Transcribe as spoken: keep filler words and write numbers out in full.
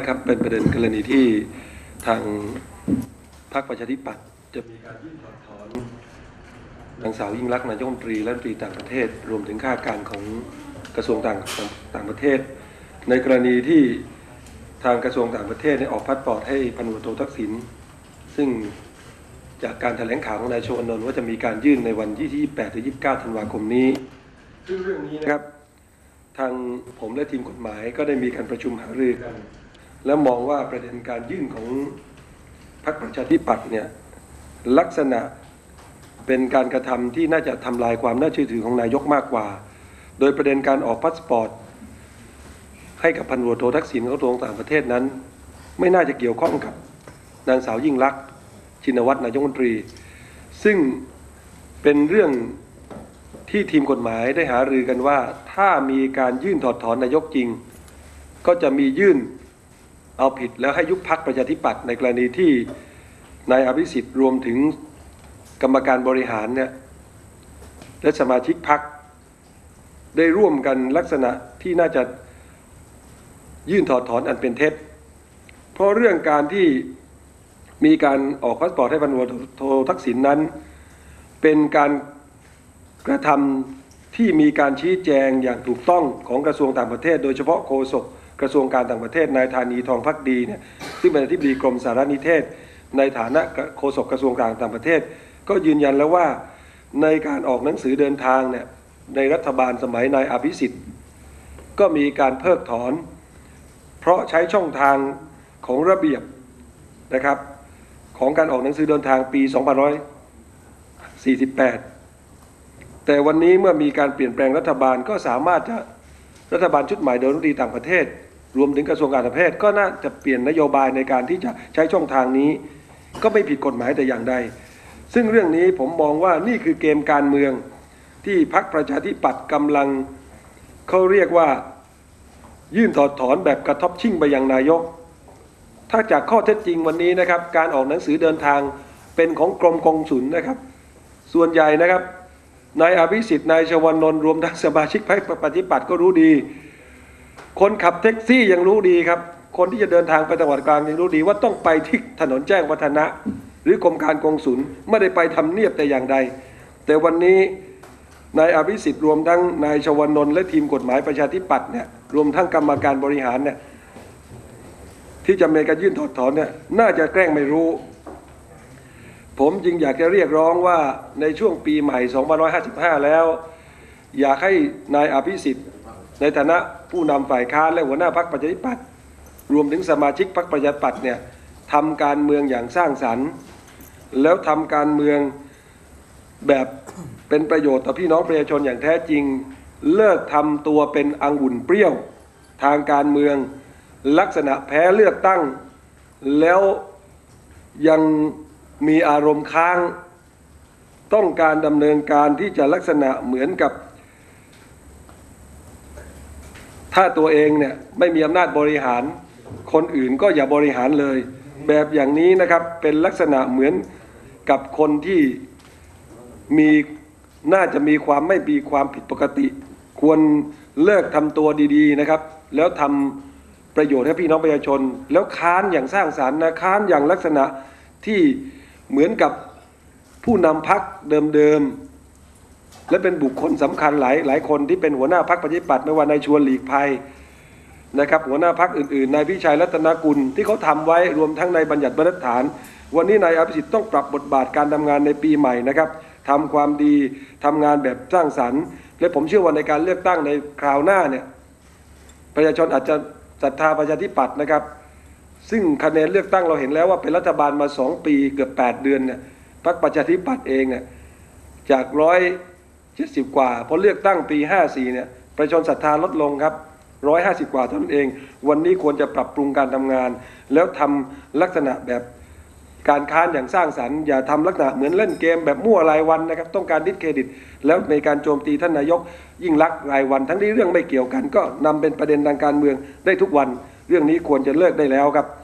ครับเป็นประเด็นกรณีที่ทางพรรคประชาธิปัตย์จะมีการยื่นถอดถอนนางสาวยิ่งลักษณ์นายกรัฐมนตรีและรัฐมนตรีต่างประเทศรวมถึงข้าราชการของกระทรวงต่างต่างประเทศในกรณีที่ทางกระทรวงต่างประเทศได้ออกพาสปอร์ตให้พันตำรวจโททักษิณซึ่งจากการแถลงข่าวของนายชวนนท์ว่าจะมีการยื่นในวันที่ยี่สิบแปดถึงยี่สิบเก้าธันวาคมนี้ซึ่งเรื่องนี้นะครับทางผมและทีมกฎหมายก็ได้มีการประชุมหารือกันและมองว่าประเด็นการยื่นของพรรคประชาธิปัตย์เนี่ยลักษณะเป็นการกระทำที่น่าจะทำลายความน่าเชื่อถือของนายกมากกว่าโดยประเด็นการออกพาสปอร์ตให้กับพันตำรวจโททักษิณของกระทรวงต่างประเทศนั้นไม่น่าจะเกี่ยวข้องกับนางสาวยิ่งลักษณ์ชินวัตรนายกรัฐมนตรีซึ่งเป็นเรื่องที่ทีมกฎหมายได้หารือกันว่าถ้ามีการยื่นถอดถอนนายกจริงก็จะมียื่นเอาผิดแล้วให้ยุบพรรคประชาธิปัตย์ในกรณีที่นายอภิสิทธิ์รวมถึงกรรมการบริหารเนี่ยและสมาชิกพรรคได้ร่วมกันลักษณะที่น่าจะยื่นถอดถอนอันเป็นเท็จเพราะเรื่องการที่มีการออกพาสปอร์ตให้พันตำรวจโททักษิณนั้นเป็นการกระทำที่มีการชี้แจงอย่างถูกต้องของกระทรวงต่างประเทศโดยเฉพาะโฆษกกระทรวงการต่างประเทศนายธานีทองภักดีเนี่ยซึ่งเป็นอธิบดีกรมสารนิเทศในฐานะโฆษกกระทรวงการต่างประเทศก็ยืนยันแล้วว่าในการออกหนังสือเดินทางเนี่ยในรัฐบาลสมัยนายอภิสิทธิ์ก็มีการเพิกถอนเพราะใช้ช่องทางของระเบียบนะครับของการออกหนังสือเดินทางปีสองพันห้าร้อยสี่สิบแปดแต่วันนี้เมื่อมีการเปลี่ยนแปลงรัฐบาลก็สามารถจะรัฐบาลชุดใหม่โดยรัฐมนตรีต่างประเทศรวมถึงกระทรวงการต่างประเทศก็น่าจะเปลี่ยนนโยบายในการที่จะใช้ช่องทางนี้ก็ไม่ผิดกฎหมายแต่อย่างใดซึ่งเรื่องนี้ผมมองว่านี่คือเกมการเมืองที่พรรคประชาธิปัตย์กำลังเขาเรียกว่ายื่นถอดถอนแบบกระทบชิ่งไปยังนายกถ้าจากข้อเท็จจริงวันนี้นะครับการออกหนังสือเดินทางเป็นของกรมกงสุลนะครับส่วนใหญ่นะครับนายอภิสิทธิ์นายชวนนท์รวมทั้งสมาชิกพรรคประชาธิปัตย์ก็รู้ดีคนขับแท็กซี่ยังรู้ดีครับคนที่จะเดินทางไปจังหวัดกลางยังรู้ดีว่าต้องไปที่ถนนแจ้งวัฒนะหรือกรมการกงสุลไม่ได้ไปทำเนียบแต่อย่างใดแต่วันนี้นายอภิสิทธิ์รวมทั้งนายชวนนท์และทีมกฎหมายประชาธิปัตย์เนี่ยรวมทั้งกรรมการบริหารเนี่ยที่จะมีการยื่นถอดถอนเนี่ยน่าจะแกล้งไม่รู้ผมจึงอยากจะเรียกร้องว่าในช่วงปีใหม่สองพันห้าร้อยห้าสิบห้าแล้วอยากให้นายอภิสิทธิ์ในฐานะผู้นำฝ่ายค้านและหัวหน้าพรรคประชาธิปัตย์รวมถึงสมาชิกพรรคประชาธิปัตย์เนี่ยทำการเมืองอย่างสร้างสรรค์แล้วทำการเมืองแบบเป็นประโยชน์ต่อพี่น้องประชาชนอย่างแท้จริงเลิกทำตัวเป็นองุ่นเปรี้ยวทางการเมืองลักษณะแพ้เลือกตั้งแล้วยังมีอารมณ์ค้างต้องการดำเนินการที่จะลักษณะเหมือนกับถ้าตัวเองเนี่ยไม่มีอำนาจบริหารคนอื่นก็อย่าบริหารเลยแบบอย่างนี้นะครับเป็นลักษณะเหมือนกับคนที่มีน่าจะมีความไม่มีความผิดปกติควรเลิกทำตัวดีๆนะครับแล้วทำประโยชน์ให้พี่น้องประชาชนแล้วค้านอย่างสร้างสรรค์นะค้านอย่างลักษณะที่เหมือนกับผู้นำพรรคเดิมๆและเป็นบุคคลสำคัญหลายหลายคนที่เป็นหัวหน้าพรรคประชาธิปัตย์ไม่ว่านายชวนหลีกภัยนะครับหัวหน้าพรรคอื่นๆนายพิชัยรัตนกุลที่เขาทำไว้รวมทั้งนายบัญญัติบรรทัดฐานวันนี้นายอภิสิทธิ์ต้องปรับบทบาทการทำงานในปีใหม่นะครับทำความดีทำงานแบบสร้างสรรค์และผมเชื่อว่าในการเลือกตั้งในคราวหน้าเนี่ยประชาชนอาจจะศรัทธาประชาธิปัตย์นะครับซึ่งคะแนนเลือกตั้งเราเห็นแล้วว่าเป็นรัฐบาลมาสองปีเกือบแปดเดือนเนี่ยพรรคประชาธิปัตย์เองเนี่ยจากร้อยเจ็ดสิบกว่าพอเลือกตั้งปีห้าสี่เนี่ยประชาชนศรัทธาลดลงครับร้อยห้าสิบกว่าเท่านั้นเองวันนี้ควรจะปรับปรุงการทำงานแล้วทำลักษณะแบบการค้านอย่างสร้างสรรค์อย่าทำลักษณะเหมือนเล่นเกมแบบมั่วรายวันนะครับต้องการดิสเครดิตแล้วในการโจมตีท่านนายกยิ่งลักษณ์รายวันทั้งที่เรื่องไม่เกี่ยวกันก็นำเป็นประเด็นทางการเมืองได้ทุกวันเรื่องนี้ควรจะเลิกได้แล้วครับ